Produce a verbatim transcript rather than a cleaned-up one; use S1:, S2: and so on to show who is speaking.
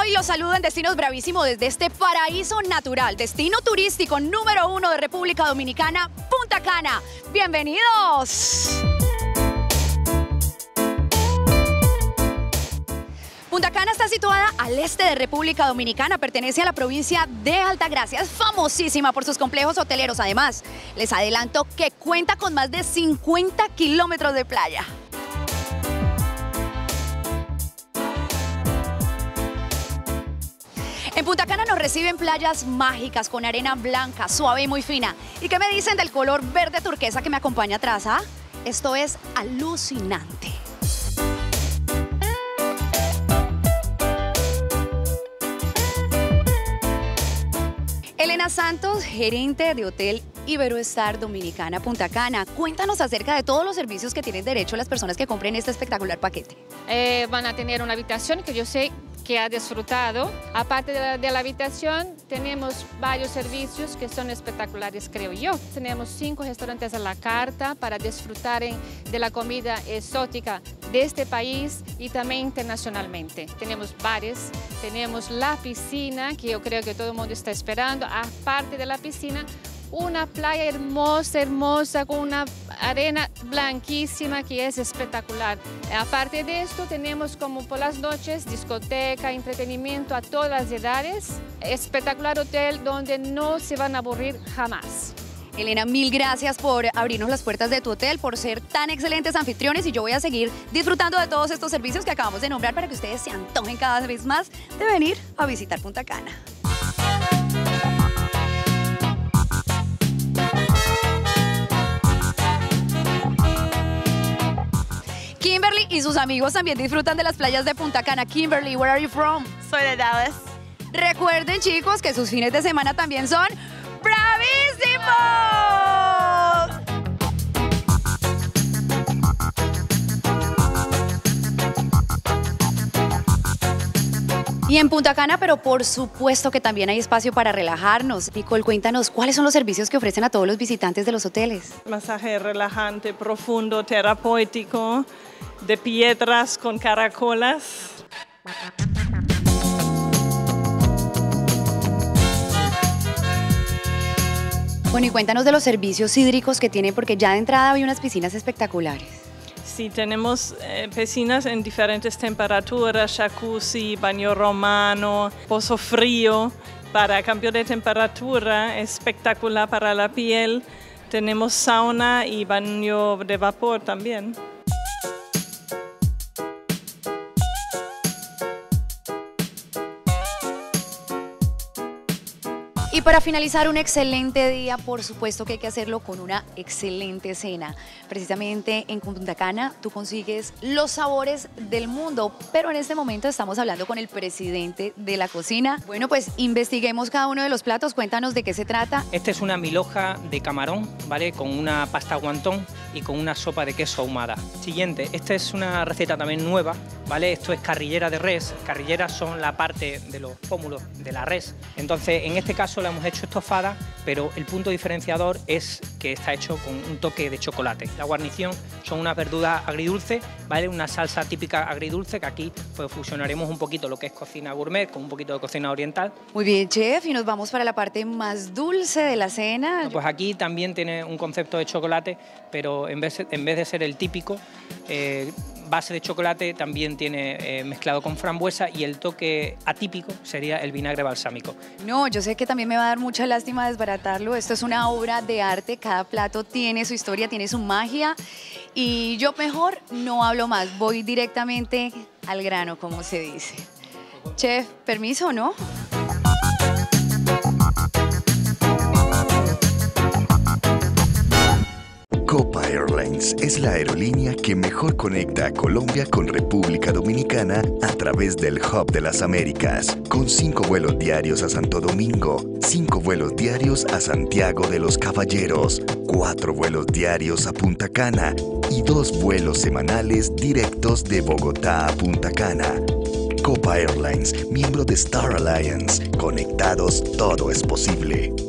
S1: Hoy los saludo en Destinos Bravísimo desde este paraíso natural, destino turístico número uno de República Dominicana, Punta Cana. ¡Bienvenidos! Punta Cana está situada al este de República Dominicana, pertenece a la provincia de Altagracia, es famosísima por sus complejos hoteleros. Además, les adelanto que cuenta con más de cincuenta kilómetros de playa. En Punta Cana nos reciben playas mágicas con arena blanca, suave y muy fina. ¿Y qué me dicen del color verde turquesa que me acompaña atrás? ¿Ah? Esto es alucinante. Elena Santos, gerente de Hotel Iberoestar Dominicana Punta Cana. Cuéntanos acerca de todos los servicios que tienen derecho las personas que compren este espectacular paquete.
S2: Eh, van a tener una habitación que yo sé que ha disfrutado. Aparte de la, de la habitación, tenemos varios servicios que son espectaculares, creo yo. Tenemos cinco restaurantes a la carta para disfrutar en, de la comida exótica de este país y también internacionalmente. Tenemos bares, tenemos la piscina, que yo creo que todo el mundo está esperando. Aparte de la piscina, una playa hermosa, hermosa, con una arena blanquísima que es espectacular. Aparte de esto, tenemos como por las noches discoteca, entretenimiento a todas las edades. Espectacular hotel donde no se van a aburrir jamás.
S1: Elena, mil gracias por abrirnos las puertas de tu hotel, por ser tan excelentes anfitriones, y yo voy a seguir disfrutando de todos estos servicios que acabamos de nombrar para que ustedes se antojen cada vez más de venir a visitar Punta Cana. Kimberly y sus amigos también disfrutan de las playas de Punta Cana. Kimberly, where are you from?
S3: Soy de Dallas.
S1: Recuerden, chicos, que sus fines de semana también son bravísimos. Y en Punta Cana, pero por supuesto que también hay espacio para relajarnos. Nicole, cuéntanos, ¿cuáles son los servicios que ofrecen a todos los visitantes de los hoteles?
S3: Masaje relajante, profundo, terapéutico, de piedras con caracolas.
S1: Bueno, y cuéntanos de los servicios hídricos que tienen, porque ya de entrada hay unas piscinas espectaculares.
S3: Sí, tenemos eh, piscinas en diferentes temperaturas, jacuzzi, baño romano, pozo frío para cambio de temperatura, espectacular para la piel. Tenemos sauna y baño de vapor también.
S1: Y para finalizar un excelente día, por supuesto que hay que hacerlo con una excelente cena. Precisamente en Punta Cana tú consigues los sabores del mundo, pero en este momento estamos hablando con el presidente de la cocina. Bueno, pues investiguemos cada uno de los platos, cuéntanos de qué se trata.
S4: Esta es una milhoja de camarón, ¿vale? Con una pasta guantón y con una sopa de queso ahumada. Siguiente, esta es una receta también nueva, ¿vale? Esto es carrillera de res. Carrilleras son la parte de los pómulos de la res. Entonces, en este caso la hemos hecho estofada, pero el punto diferenciador es que está hecho con un toque de chocolate. La guarnición son unas verduras agridulces, ¿vale? Una salsa típica agridulce, que aquí pues fusionaremos un poquito lo que es cocina gourmet con un poquito de cocina oriental.
S1: Muy bien, chef, y nos vamos para la parte más dulce de la cena.
S4: Bueno, pues aquí también tiene un concepto de chocolate, pero en vez, en vez de ser el típico eh, base de chocolate, también tiene eh, mezclado con frambuesa, y el toque atípico sería el vinagre balsámico.
S1: No, yo sé que también me va a dar mucha lástima desbaratarlo. Esto es una obra de arte, cada plato tiene su historia, tiene su magia, y yo mejor no hablo más, voy directamente al grano, como se dice. Chef, permiso, ¿no?
S5: Copa Airlines es la aerolínea que mejor conecta a Colombia con República Dominicana a través del Hub de las Américas, con cinco vuelos diarios a Santo Domingo, cinco vuelos diarios a Santiago de los Caballeros, cuatro vuelos diarios a Punta Cana y dos vuelos semanales directos de Bogotá a Punta Cana. Copa Airlines, miembro de Star Alliance. Conectados, todo es posible.